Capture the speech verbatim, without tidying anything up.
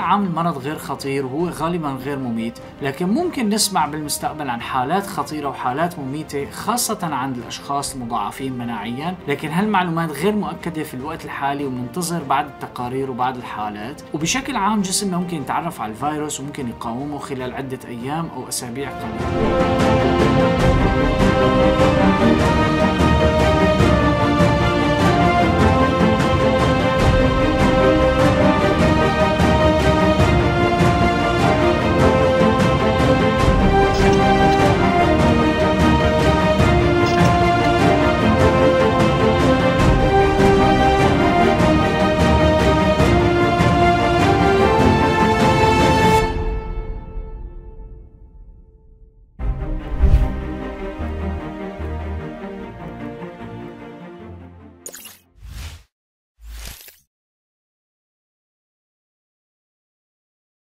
عام المرض غير خطير وهو غالبا غير مميت، لكن ممكن نسمع بالمستقبل عن حالات خطيرة وحالات مميتة خاصة عند الأشخاص المضاعفين مناعيا، لكن هالمعلومات غير مؤكدة في الوقت الحالي ومنتظر بعض التقارير وبعض الحالات. وبشكل عام جسمنا ممكن يتعرف على الفيروس وممكن يقاومه خلال عدة أيام أو أسابيع قليلة.